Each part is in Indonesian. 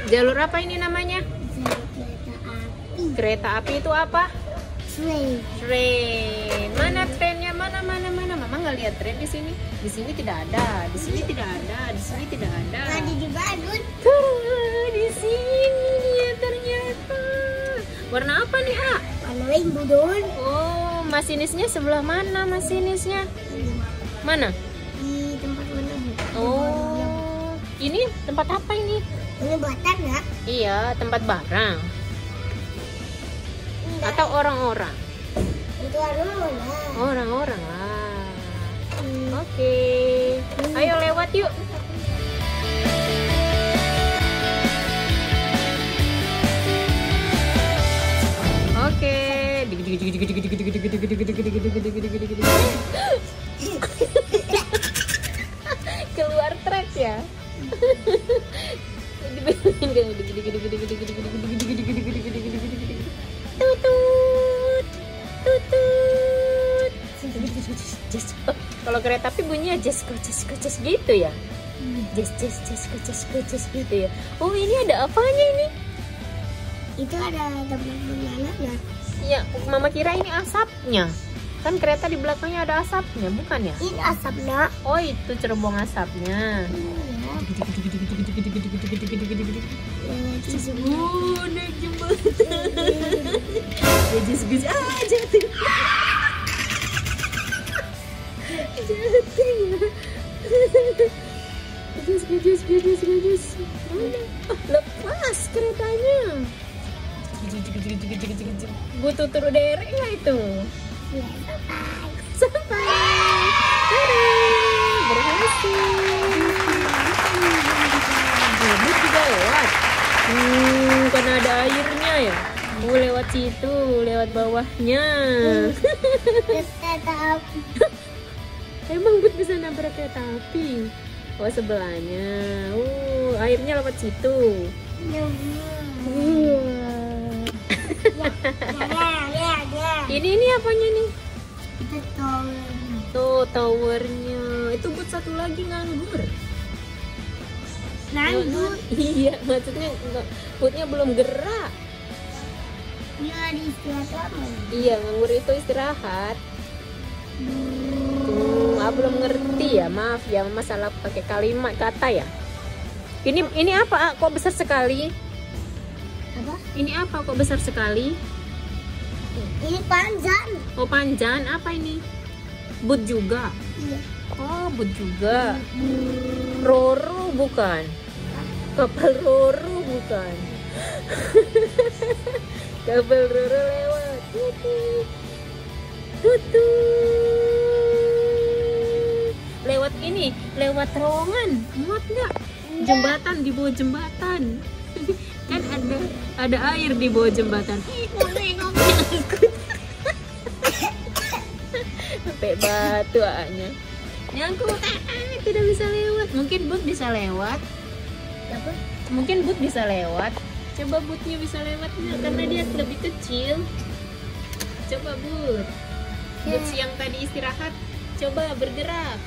Jalur apa ini namanya? Kereta api itu apa? Train. Mana trennya? Mana? Mama nggak lihat tren di sini. Di sini tidak ada. Di sini tidak ada. Di sini tidak ada. Ada di Bandung. Di sini dia ternyata. Warna apa nih, A? Warna rainbow Don. Oh, masinisnya sebelah mana masinisnya? Mana? Di tempat mana? Oh, ini tempat apa ini? Ini buatan nggak? Iya, tempat barang. Atau orang-orang? Itu orang. Orang-orang lah. Oke. Ayo lewat yuk. Oke. Keluar track ya. Kalau kereta api bunyinya jes gitu ya. Jes gitu ya. Oh, ini ada apanya ini? Itu ada tempat banananya. Ya, Mama kira ini asapnya. Kan kereta di belakangnya ada asapnya, bukan ya? Ini asapnya. Oh, itu cerobong asapnya. Naik jembatan. Gajus jatuh. Gajus. Mana? Lepas keretanya. Butuh turun derek nggak itu? Sampai. Berhasil. Bus juga lewat. Karena ada airnya ya. Mau lewat situ, lewat bawahnya. Kereta api. Emang Bud bisa nabrak kereta api? Oh, sebelahnya. Airnya lewat situ. Ini apanya nih? Itu tower. Tuh towernya. Itu Bud satu lagi nganggur. Nganggur. Iya, maksudnya Budnya belum gerak. Dia di istirahat lama. Iya, nganggur itu istirahat. Belum ngerti ya, maaf ya, masalah pakai kalimat kata ya. Ini apa? Kok besar sekali? Apa? Ini apa? Kok besar sekali? Ini panjang. Oh, panjang. Apa ini? Boot juga. Iya. Oh, boot juga. Roro bukan? Kapal Roro bukan? Kapal Roro lewat. Lewat ini, lewat terowongan. Muat nggak? Jembatan, di bawah jembatan. Kan ada air di bawah jembatan. Sampai batu A-nya. Nyangkut, tidak bisa lewat. Mungkin Bud bisa lewat. Apa? Mungkin Bud bisa lewat. Coba Budnya bisa lewat nggak? Karena dia lebih kecil. Coba Bud. Bud siang tadi istirahat. Coba bergerak.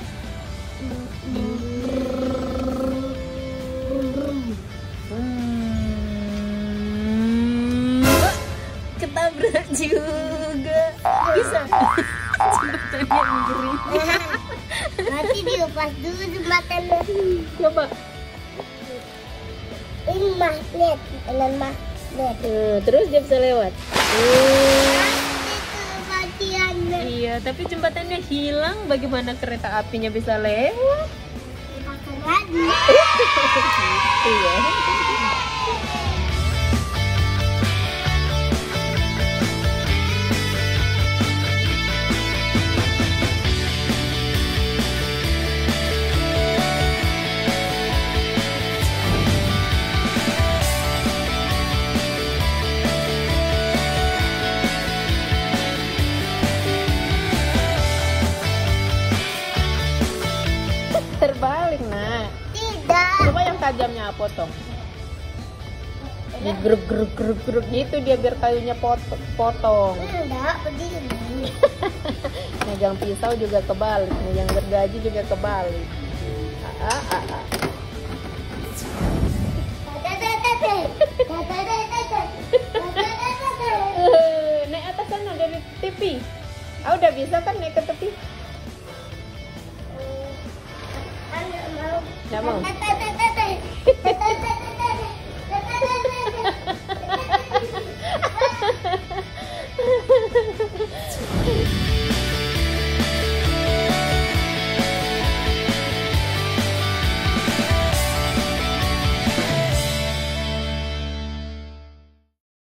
Ketabrak juga. Bisa. Jembatannya menggeri. Nanti dilepas dulu jembatannya. Coba. Ini magnet, dengan magnet. Terus dia bisa lewat. Itu bagiannya. Iya, tapi jembatannya hilang. Bagaimana kereta apinya bisa lewat? Dipakai lagi. Iya. Terbalik, Nak. Tidak. Coba yang tajamnya potong. Digeruk gitu dia biar kayunya potong. Enggak, begini. Megang pisau juga kebalik, megang gergaji juga kebalik. udah bisa kan naik ke tepi? Ayo mau. Nggak mau? Kata